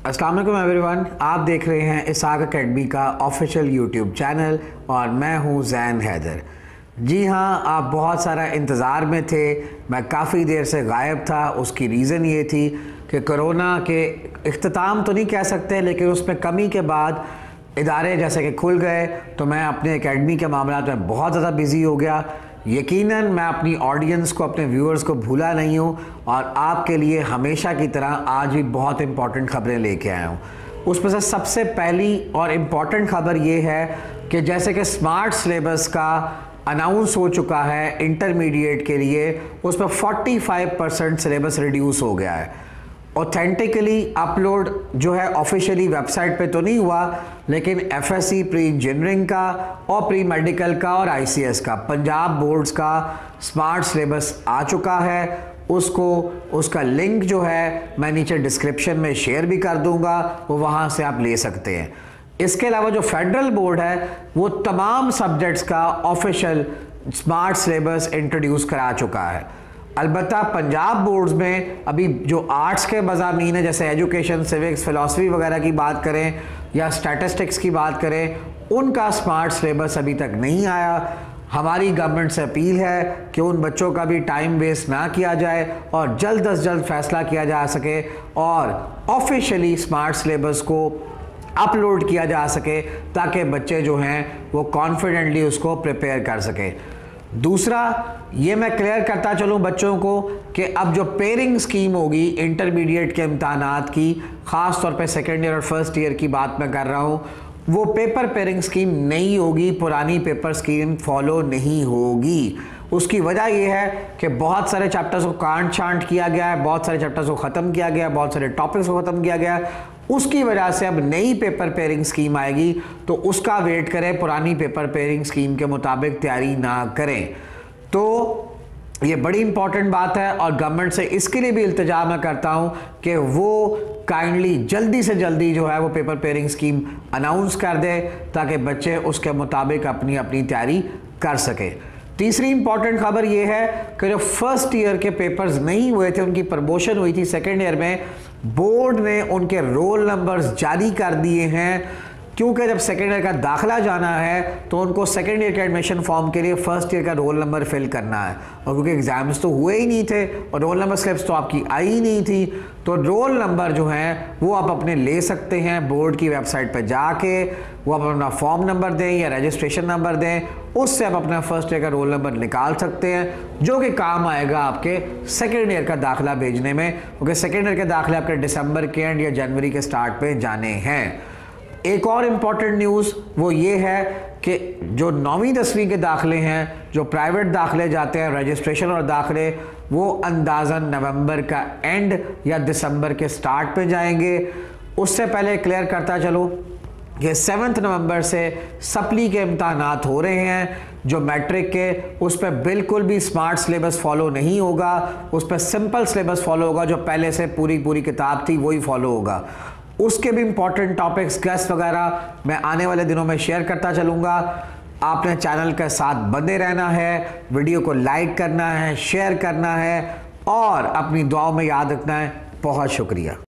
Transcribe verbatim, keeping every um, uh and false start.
अस्सलाम वालेकुम एवरीवन, आप देख रहे हैं इसाक अकेडमी का ऑफिशियल यूट्यूब चैनल और मैं हूं ज़ैन हैदर। जी हाँ, आप बहुत सारा इंतज़ार में थे। मैं काफ़ी देर से गायब था। उसकी रीज़न ये थी कि कोरोना के इख्तिताम तो नहीं कह सकते, लेकिन उसमें कमी के बाद इदारे जैसे कि खुल गए तो मैं अपने एकेडमी के मामला में बहुत ज़्यादा बिज़ी हो गया। यकीनन मैं अपनी ऑडियंस को, अपने व्यूअर्स को भूला नहीं हूँ और आपके लिए हमेशा की तरह आज भी बहुत इंपॉर्टेंट खबरें लेके आया हूँ। उसमें से सबसे पहली और इम्पॉर्टेंट खबर ये है कि जैसे कि स्मार्ट सिलेबस का अनाउंस हो चुका है इंटरमीडिएट के लिए, उसमें पैंतालीस परसेंट सिलेबस रिड्यूस हो गया है। ऑथेंटिकली अपलोड जो है ऑफिशियली वेबसाइट पे तो नहीं हुआ, लेकिन एफएससी प्री इंजीनियरिंग का और प्री मेडिकल का और आईसीएस का पंजाब बोर्ड्स का स्मार्ट सिलेबस आ चुका है। उसको उसका लिंक जो है मैं नीचे डिस्क्रिप्शन में शेयर भी कर दूंगा, वो वहाँ से आप ले सकते हैं। इसके अलावा जो फेडरल बोर्ड है वो तमाम सब्जेक्ट्स का ऑफिशियल स्मार्ट सिलेबस इंट्रोड्यूस करा चुका है। अलबत्ता पंजाब बोर्ड्स में अभी जो आर्ट्स के मज़ामीन है, जैसे एजुकेशन, सिविक्स, फ़िलासफ़ी वगैरह की बात करें या स्टैटिस्टिक्स की बात करें, उनका स्मार्ट सिलेबस अभी तक नहीं आया। हमारी गवर्नमेंट से अपील है कि उन बच्चों का भी टाइम वेस्ट ना किया जाए और जल्द अज जल्द फैसला किया जा सके और ऑफिशियली स्मार्ट सिलेबस को अपलोड किया जा सके, ताकि बच्चे जो हैं वो कॉन्फिडेंटली उसको प्रिपेयर कर सकें। दूसरा, ये मैं क्लियर करता चलूँ बच्चों को कि अब जो पेयरिंग स्कीम होगी इंटरमीडिएट के इम्तहानात की, ख़ास तौर पे सेकेंड ईयर और फर्स्ट ईयर की बात मैं कर रहा हूँ, वो पेपर पेयरिंग स्कीम नहीं होगी, पुरानी पेपर स्कीम फॉलो नहीं होगी। उसकी वजह यह है कि बहुत सारे चैप्टर्स को काट छांट किया गया है, बहुत सारे चैप्टर्स को ख़त्म किया गया, बहुत सारे टॉपिक्स को ख़त्म किया गया। उसकी वजह से अब नई पेपर पेयरिंग स्कीम आएगी, तो उसका वेट करें, पुरानी पेपर पेयरिंग स्कीम के मुताबिक तैयारी ना करें। तो ये बड़ी इंपॉर्टेंट बात है और गवर्नमेंट से इसके लिए भी इल्तिजा मैं करता हूँ कि वो काइंडली जल्दी से जल्दी जो है वो पेपर पेयरिंग स्कीम अनाउंस कर दे, ताकि बच्चे उसके मुताबिक अपनी अपनी तैयारी कर सकें। तीसरी इंपॉर्टेंट खबर ये है कि जो फर्स्ट ईयर के पेपर्स नहीं हुए थे, उनकी प्रमोशन हुई थी सेकेंड ईयर में, बोर्ड ने उनके रोल नंबर्स जारी कर दिए हैं। क्योंकि जब सेकेंड ईयर का दाखिला जाना है तो उनको सेकेंड ईयर के एडमिशन फॉर्म के लिए फर्स्ट ईयर का रोल नंबर फिल करना है, और क्योंकि एग्जाम्स तो हुए ही नहीं थे और रोल नंबर स्लिप्स तो आपकी आई ही नहीं थी, तो रोल नंबर जो हैं वो आप अपने ले सकते हैं बोर्ड की वेबसाइट पर जाके। वो आप अपना फॉर्म नंबर दें या रजिस्ट्रेशन नंबर दें, उससे आप अपना फर्स्ट ईयर का रोल नंबर निकाल सकते हैं, जो कि काम आएगा आपके सेकेंड ईयर का दाखिला भेजने में, क्योंकि सेकेंड ईयर के दाखिले आपके दिसंबर के एंड या जनवरी के स्टार्ट पे जाने हैं। एक और इम्पॉर्टेंट न्यूज़ वो ये है कि जो नौवीं दसवीं के दाखिले हैं, जो प्राइवेट दाखिले जाते हैं, रजिस्ट्रेशन और दाखिले, वो अंदाज़न नवंबर का एंड या दिसंबर के स्टार्ट पे जाएंगे। उससे पहले क्लियर करता चलो कि सेवन्थ नवंबर से सप्ली के इम्तहानात हो रहे हैं, जो मैट्रिक के, उस पर बिल्कुल भी स्मार्ट सिलेबस फॉलो नहीं होगा, उस पर सिंपल सिलेबस फॉलो होगा, जो पहले से पूरी पूरी किताब थी वही फॉलो होगा। उसके भी इंपॉर्टेंट टॉपिक्स, गेस्ट वगैरह मैं आने वाले दिनों में शेयर करता चलूँगा। आपने चैनल के साथ बने रहना है, वीडियो को लाइक करना है, शेयर करना है और अपनी दुआओं में याद रखना है। बहुत शुक्रिया।